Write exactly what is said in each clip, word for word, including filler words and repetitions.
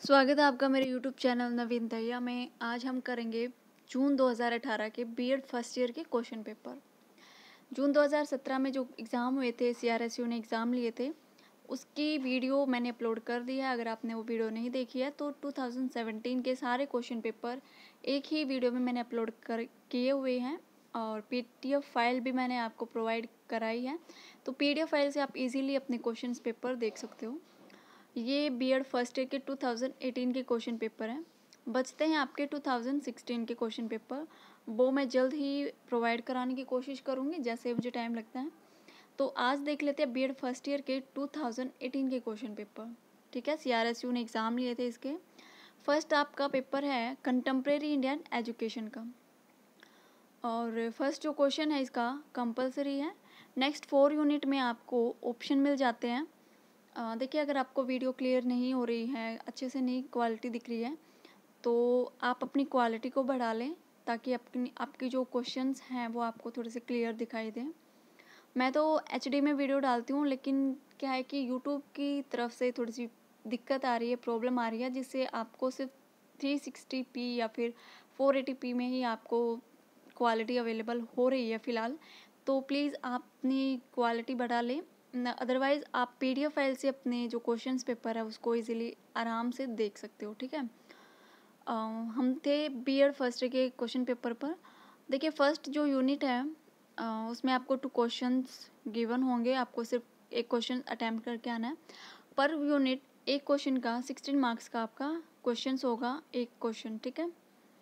स्वागत है आपका मेरे यूट्यूब चैनल नवीन दहिया में। आज हम करेंगे जून दो हज़ार अठारह के बीएड फर्स्ट ईयर के क्वेश्चन पेपर। जून दो हज़ार सत्रह में जो एग्ज़ाम हुए थे, सीआरएसयू ने एग्ज़ाम लिए थे, उसकी वीडियो मैंने अपलोड कर दी है। अगर आपने वो वीडियो नहीं देखी है तो दो हज़ार सत्रह के सारे क्वेश्चन पेपर एक ही वीडियो में मैंने अपलोड कर किए हुए हैं और पीडीएफ फाइल भी मैंने आपको प्रोवाइड कराई है। तो पीडीएफ फाइल से आप इजीली अपने क्वेश्चन पेपर देख सकते हो। ये बीएड फर्स्ट ईयर के दो हज़ार अठारह के क्वेश्चन पेपर हैं। बचते हैं आपके दो हज़ार सोलह के क्वेश्चन पेपर, वो मैं जल्द ही प्रोवाइड कराने की कोशिश करूँगी जैसे मुझे टाइम लगता है। तो आज देख लेते हैं बीएड फर्स्ट ईयर के दो हज़ार अठारह के क्वेश्चन पेपर। ठीक है, सीआरएसयू ने एग्ज़ाम लिए थे इसके। फर्स्ट आपका पेपर है कंटेम्प्रेरी इंडियन एजुकेशन का, और फर्स्ट जो क्वेश्चन है इसका कंपलसरी है। नेक्स्ट फोर यूनिट में आपको ऑप्शन मिल जाते हैं। देखिए, अगर आपको वीडियो क्लियर नहीं हो रही है, अच्छे से नहीं क्वालिटी दिख रही है, तो आप अपनी क्वालिटी को बढ़ा लें ताकि अपनी आपकी जो क्वेश्चंस हैं वो आपको थोड़े से क्लियर दिखाई दें। मैं तो एचडी में वीडियो डालती हूँ, लेकिन क्या है कि यूट्यूब की तरफ से थोड़ी सी दिक्कत आ रही है, प्रॉब्लम आ रही है, जिससे आपको सिर्फ थ्री सिक्सटी पी या फिर फोर एटी पी में ही आपको क्वालिटी अवेलेबल हो रही है फ़िलहाल। तो प्लीज़ आप अपनी क्वालिटी बढ़ा लें, अदरवाइज़ आप पीडीएफ फाइल से अपने जो क्वेश्चंस पेपर है उसको इजीली आराम से देख सकते हो। ठीक है, आ, हम थे बीएड फर्स्ट ईयर के क्वेश्चन पेपर पर। देखिए, फर्स्ट जो यूनिट है आ, उसमें आपको टू क्वेश्चंस गिवन होंगे। आपको सिर्फ एक क्वेश्चन अटैम्प्ट करके आना है। पर यूनिट एक क्वेश्चन का सिक्सटीन मार्क्स का आपका क्वेश्चंस होगा, एक क्वेश्चन। ठीक है,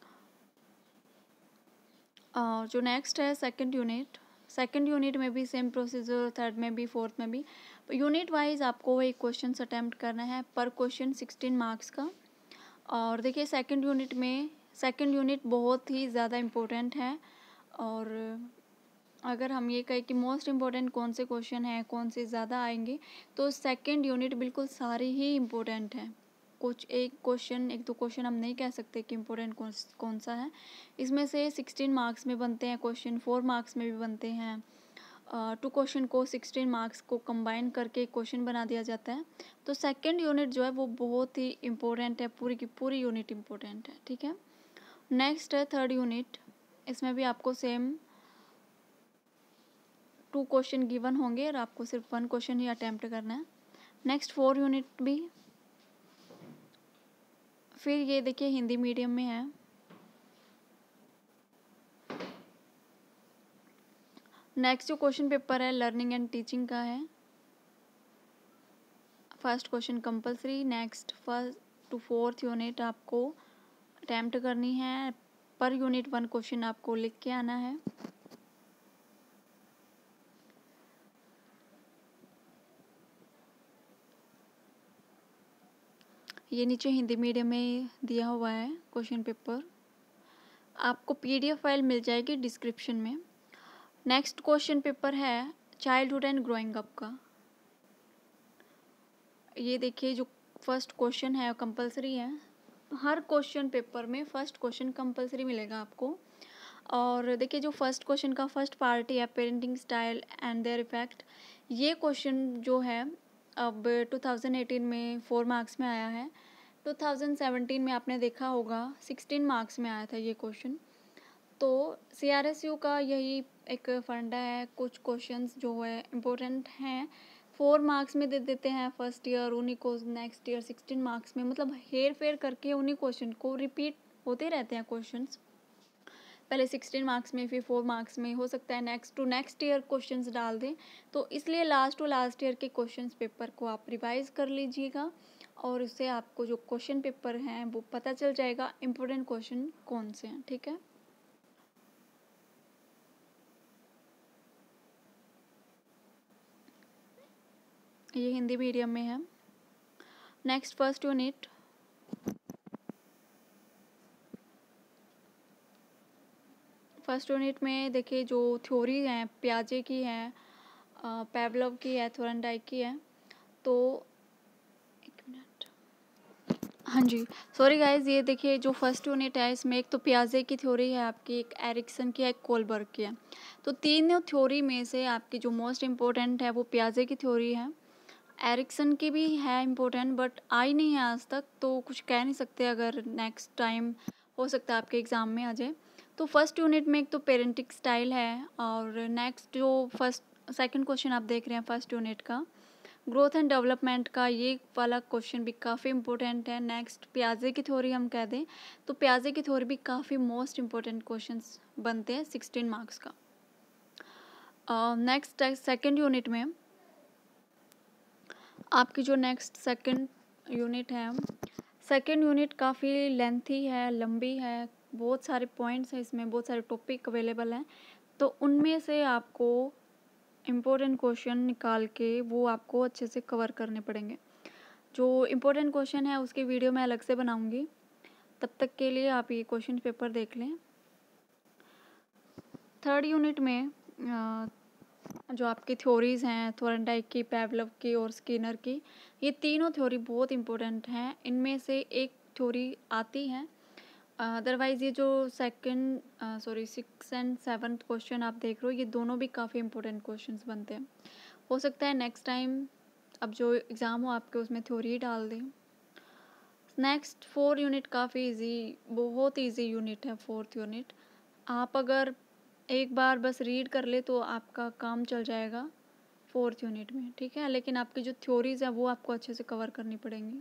और जो नेक्स्ट है सेकंड यूनिट, सेकंड यूनिट में भी सेम प्रोसीजर, थर्ड में भी, फोर्थ में भी। यूनिट वाइज आपको एक क्वेश्चन अटैम्प्ट करना है, पर क्वेश्चन सिक्सटीन मार्क्स का। और देखिए, सेकंड यूनिट में सेकंड यूनिट बहुत ही ज़्यादा इम्पोर्टेंट है। और अगर हम ये कहें कि मोस्ट इम्पोर्टेंट कौन से क्वेश्चन हैं, कौन से ज़्यादा आएंगे, तो सेकंड यूनिट बिल्कुल सारी ही इम्पोर्टेंट है। कुछ एक क्वेश्चन, एक दो क्वेश्चन हम नहीं कह सकते कि इम्पोर्टेंट कौन कौन सा है। इसमें से सिक्सटीन मार्क्स में बनते हैं क्वेश्चन, फोर मार्क्स में भी बनते हैं। टू क्वेश्चन को सिक्सटीन मार्क्स को कंबाइन करके क्वेश्चन बना दिया जाता है। तो सेकंड यूनिट जो है वो बहुत ही इम्पोर्टेंट है, पूरी की पूरी यूनिट इम्पोर्टेंट है। ठीक है, नेक्स्ट है थर्ड यूनिट। इसमें भी आपको सेम टू क्वेश्चन गिवन होंगे और आपको सिर्फ वन क्वेश्चन ही अटैम्प्ट करना है। नेक्स्ट फोर यूनिट भी। फिर ये देखिए हिंदी मीडियम में है। नेक्स्ट जो क्वेश्चन पेपर है लर्निंग एंड टीचिंग का है। First question compulsory. Next first to fourth unit आपको अटैम्प्ट करनी है, पर यूनिट वन क्वेश्चन आपको लिख के आना है। ये नीचे हिंदी मीडियम में दिया हुआ है क्वेश्चन पेपर, आपको पीडीएफ फाइल मिल जाएगी डिस्क्रिप्शन में। नेक्स्ट क्वेश्चन पेपर है चाइल्डहुड एंड ग्रोइंग अप का। ये देखिए, जो फर्स्ट क्वेश्चन है कंपलसरी है। हर क्वेश्चन पेपर में फर्स्ट क्वेश्चन कंपलसरी मिलेगा आपको। और देखिए, जो फर्स्ट क्वेश्चन का फर्स्ट पार्ट है parenting style and their effect, ये क्वेश्चन जो है अब दो हज़ार अठारह में फोर मार्क्स में आया है। दो हज़ार सत्रह में आपने देखा होगा सिक्सटीन मार्क्स में आया था ये क्वेश्चन। तो सीआरएसयू का यही एक फंडा है, कुछ क्वेश्चंस जो है इम्पोर्टेंट हैं फोर मार्क्स में दे देते हैं फर्स्ट ईयर, उन्हीं को नेक्स्ट ईयर सिक्सटीन मार्क्स में, मतलब हेर फेर करके उन्हीं क्वेश्चन को रिपीट होते रहते हैं क्वेश्चंस। पहले सिक्सटीन मार्क्स में, फिर फोर मार्क्स में, हो सकता है next to next year questions डाल दें। तो इसलिए लास्ट टू लास्ट ईयर के क्वेश्चंस पेपर को आप रिवाइज कर लीजिएगा, और उससे आपको जो क्वेश्चन पेपर हैं वो पता चल जाएगा इम्पोर्टेंट क्वेश्चन कौन से हैं। ठीक है, ये हिंदी मीडियम में है। Next first unit. First unit में देखिए, जो थ्योरी हैं पियाजे की है, पेवलोव की है, थोरनडाइक की है। तो एक मिनट, हाँ जी, सॉरी गाइज, ये देखिए जो फर्स्ट यूनिट है इसमें एक तो पियाजे की थ्योरी है आपकी, एक एरिक्सन की है, एक कोलबर्ग की है। तो तीनों थ्योरी में से आपकी जो मोस्ट इम्पोर्टेंट है वो पियाजे की थ्योरी है। एरिक्सन की भी है इम्पोर्टेंट, बट आई नहीं है आज तक, तो कुछ कह नहीं सकते, अगर नेक्स्ट टाइम हो सकता है आपके एग्ज़ाम में आ जाए। तो फर्स्ट यूनिट में एक तो पेरेंटिंग स्टाइल है, और नेक्स्ट जो फर्स्ट सेकंड क्वेश्चन आप देख रहे हैं फर्स्ट यूनिट का, ग्रोथ एंड डेवलपमेंट का, ये वाला क्वेश्चन भी काफ़ी इंपॉर्टेंट है। नेक्स्ट प्याजे की थ्योरी हम कह दें तो प्याजे की थ्योरी भी काफ़ी मोस्ट इम्पोर्टेंट क्वेश्चंस बनते हैं सिक्सटीन मार्क्स का। नेक्स्ट सेकंड यूनिट में आपकी जो नेक्स्ट सेकंड यूनिट है, सेकंड यूनिट काफ़ी लेंथी है, लंबी है, बहुत सारे पॉइंट्स हैं इसमें, बहुत सारे टॉपिक अवेलेबल हैं, तो उनमें से आपको इम्पोर्टेंट क्वेश्चन निकाल के वो आपको अच्छे से कवर करने पड़ेंगे। जो इम्पोर्टेंट क्वेश्चन है उसकी वीडियो मैं अलग से बनाऊंगी, तब तक के लिए आप ये क्वेश्चन पेपर देख लें। थर्ड यूनिट में जो आपकी थ्योरीज़ हैं, थोरेनडाइक की, पैवलव की और स्किनर की, ये तीनों थ्योरी बहुत इंपॉर्टेंट हैं। इनमें से एक थ्योरी आती है, अदरवाइज़ ये जो second sorry six and seventh question आप देख रहे हो, ये दोनों भी काफ़ी इंपॉर्टेंट क्वेश्चंस बनते हैं। हो सकता है नेक्स्ट टाइम अब जो एग्ज़ाम हो आपके उसमें थ्योरी डाल दें। नेक्स्ट फोर यूनिट काफ़ी इजी, बहुत इजी यूनिट है फोर्थ यूनिट। आप अगर एक बार बस रीड कर ले तो आपका काम चल जाएगा फोर्थ यूनिट में, ठीक है, लेकिन आपकी जो थ्योरीज़ है वो आपको अच्छे से कवर करनी पड़ेंगी।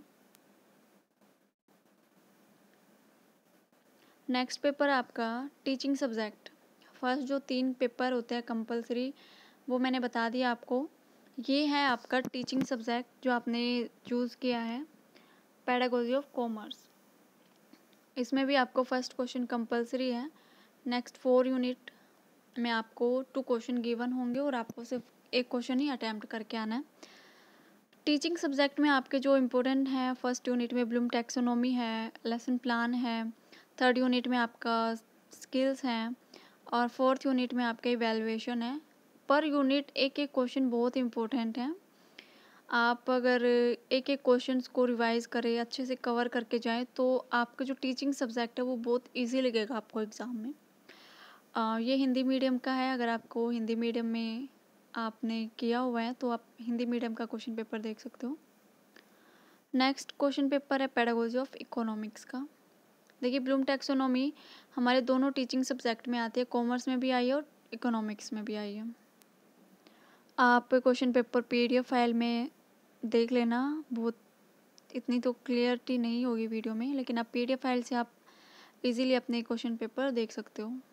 नेक्स्ट पेपर आपका टीचिंग सब्जेक्ट। फर्स्ट जो तीन पेपर होते हैं कंपलसरी, वो मैंने बता दिया आपको। ये है आपका टीचिंग सब्जेक्ट जो आपने चूज़ किया है, पेडागोजी ऑफ कॉमर्स। इसमें भी आपको फर्स्ट क्वेश्चन कंपलसरी है। नेक्स्ट फोर यूनिट में आपको टू क्वेश्चन गिवन होंगे और आपको सिर्फ एक क्वेश्चन ही अटैम्प्ट करके आना है। टीचिंग सब्जेक्ट में आपके जो इम्पोर्टेंट हैं, फर्स्ट यूनिट में ब्लूम टैक्सोनॉमी है, लेसन प्लान है, थर्ड यूनिट में आपका स्किल्स हैं, और फोर्थ यूनिट में आपका इवैल्यूएशन है। पर यूनिट एक एक क्वेश्चन बहुत इंपॉर्टेंट है। आप अगर एक एक क्वेश्चंस को रिवाइज करें, अच्छे से कवर करके जाएं, तो आपका जो टीचिंग सब्जेक्ट है वो बहुत इजी लगेगा आपको एग्ज़ाम में। आ, ये हिंदी मीडियम का है। अगर आपको हिंदी मीडियम में आपने किया हुआ है तो आप हिंदी मीडियम का क्वेश्चन पेपर देख सकते हो। नेक्स्ट क्वेश्चन पेपर है पेडागोजी ऑफ इकोनॉमिक्स का। देखिए, ब्लूम टैक्सोनॉमी हमारे दोनों टीचिंग सब्जेक्ट में आती है, कॉमर्स में भी आई है और इकोनॉमिक्स में भी आई है। आप क्वेश्चन पेपर पीडीएफ फाइल में देख लेना, बहुत इतनी तो क्लियरिटी नहीं होगी वीडियो में, लेकिन आप पीडीएफ फाइल से आप इजीली अपने क्वेश्चन पेपर देख सकते हो।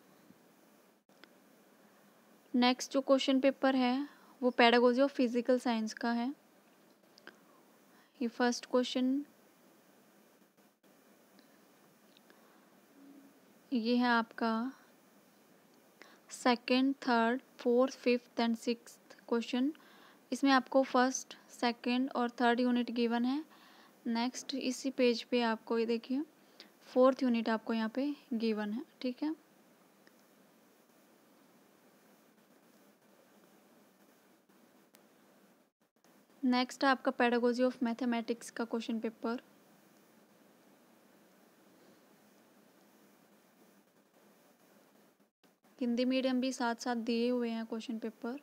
नेक्स्ट जो क्वेश्चन पेपर है वो पेडागोजी ऑफ फिजिकल साइंस का है। ये फर्स्ट क्वेश्चन ये है आपका second, third, fourth, fifth and sixth question. इसमें आपको फर्स्ट, सेकंड और थर्ड यूनिट गिवन है। नेक्स्ट इसी पेज पे आपको ये देखिए फोर्थ यूनिट आपको यहाँ पे गिवन है, ठीक है। नेक्स्ट है आपका पेडागोजी ऑफ मैथमेटिक्स का क्वेश्चन पेपर। हिंदी मीडियम भी साथ साथ दिए हुए हैं क्वेश्चन पेपर।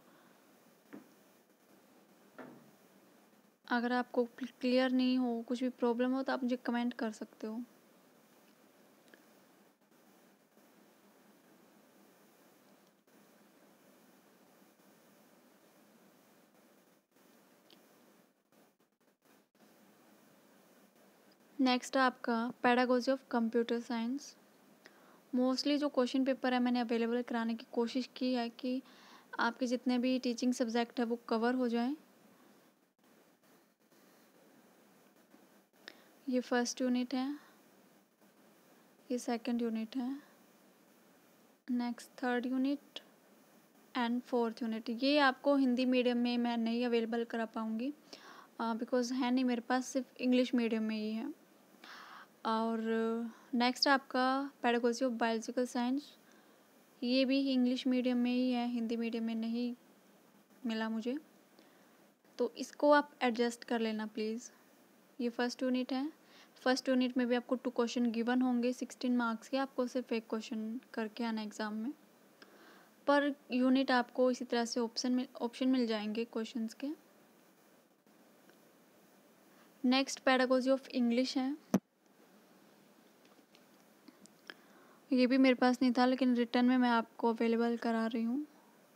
अगर आपको क्लियर नहीं हो, कुछ भी प्रॉब्लम हो, तो आप मुझे कमेंट कर सकते हो। नेक्स्ट है आपका pedagogy of computer science. Mostly जो क्वेश्चन पेपर है मैंने अवेलेबल कराने की कोशिश की है कि आपके जितने भी टीचिंग सब्जेक्ट है वो कवर हो जाएं। ये फर्स्ट यूनिट है, ये सेकंड यूनिट है, next third unit and fourth unit. ये आपको हिंदी मीडियम में मैं नहीं अवेलेबल करा पाऊँगी, बिकॉज़ है नहीं मेरे पास, सिर्फ इंग्लिश मीडियम में ही है। और नेक्स्ट आपका पेडागोजी ऑफ बायोलॉजिकल साइंस। ये भी इंग्लिश मीडियम में ही है, हिंदी मीडियम में नहीं मिला मुझे, तो इसको आप एडजस्ट कर लेना प्लीज़। ये फर्स्ट यूनिट है। फर्स्ट यूनिट में भी आपको टू क्वेश्चन गिवन होंगे सिक्सटीन मार्क्स के, आपको सिर्फ एक क्वेश्चन करके आना एग्ज़ाम में। पर यूनिट आपको इसी तरह से ऑप्शन मिल ऑप्शन मिल जाएंगे क्वेश्चंस के। नेक्स्ट पेडागोजी ऑफ इंग्लिश है, ये भी मेरे पास नहीं था लेकिन रिटर्न में मैं आपको अवेलेबल करा रही हूँ।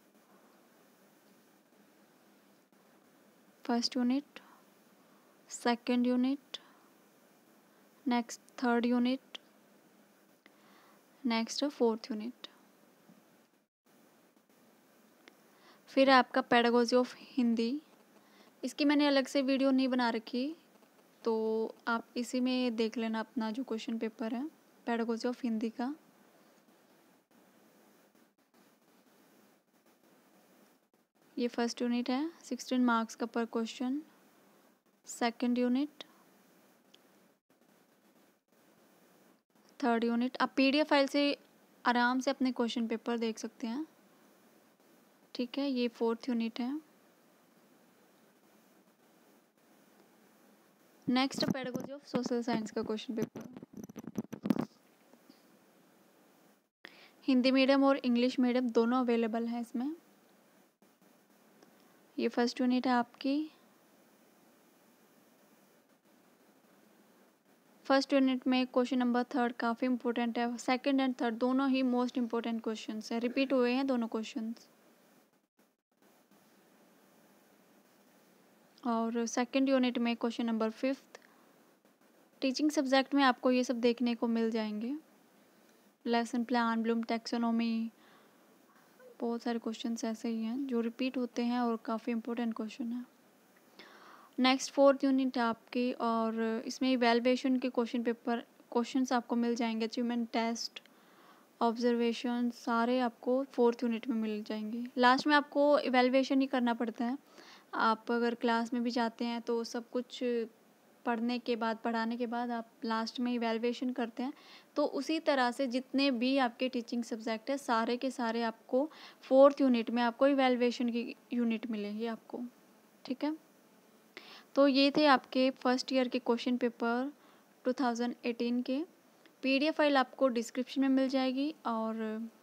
First unit, second unit, next third unit, next fourth unit. फिर आपका पेडागोजी ऑफ हिंदी, इसकी मैंने अलग से वीडियो नहीं बना रखी, तो आप इसी में देख लेना अपना जो क्वेश्चन पेपर है पेडागोजी ऑफ हिंदी का। ये फर्स्ट यूनिट है, सिक्सटीन मार्क्स का पर question. Second unit, third unit. आप पीडीएफ फाइल से आराम से अपने क्वेश्चन पेपर देख सकते हैं, ठीक है। ये फोर्थ यूनिट है। Next pedagogy of social science का क्वेश्चन पेपर। हिंदी मीडियम और इंग्लिश मीडियम दोनों अवेलेबल हैं इसमें। ये फर्स्ट यूनिट है आपकी। फर्स्ट यूनिट में क्वेश्चन नंबर थर्ड काफ़ी इंपॉर्टेंट है। सेकंड एंड थर्ड दोनों ही मोस्ट इंपॉर्टेंट क्वेश्चंस हैं, रिपीट हुए हैं दोनों क्वेश्चंस। और सेकंड यूनिट में question number fifth, teaching subject में आपको ये सब देखने को मिल जाएंगे। लेसन प्लान, ब्लूम टैक्सोनॉमी, बहुत सारे क्वेश्चंस ऐसे ही हैं जो रिपीट होते हैं और काफ़ी इंपॉर्टेंट क्वेश्चन है। नेक्स्ट फोर्थ यूनिट आपकी, और इसमें इवैल्यूएशन के क्वेश्चन पेपर क्वेश्चंस आपको मिल जाएंगे। अचीवमेंट टेस्ट, ऑब्जर्वेशन सारे आपको फोर्थ यूनिट में मिल जाएंगे। लास्ट में आपको इवैल्यूएशन ही करना पड़ता है। आप अगर क्लास में भी जाते हैं तो सब कुछ पढ़ने के बाद पढ़ाने के बाद आप लास्ट में इवैल्यूएशन करते हैं, तो उसी तरह से जितने भी आपके टीचिंग सब्जेक्ट है सारे के सारे आपको फोर्थ यूनिट में आपको इवैल्यूएशन की यूनिट मिलेंगी आपको, ठीक है। तो ये थे आपके फर्स्ट ईयर के question paper two thousand eighteen के। पीडीएफ फाइल आपको डिस्क्रिप्शन में मिल जाएगी, और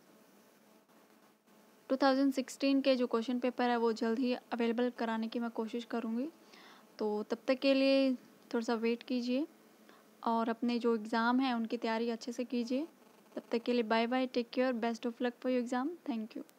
टू थाउजेंड सिक्सटीन के जो क्वेश्चन पेपर है वो जल्द ही अवेलेबल कराने की मैं कोशिश करूँगी। तो तब तक के लिए थोड़ा सा वेट कीजिए और अपने जो एग्ज़ाम हैं उनकी तैयारी अच्छे से कीजिए। तब तक के लिए bye bye, take care, best of luck for your exam. Thank you.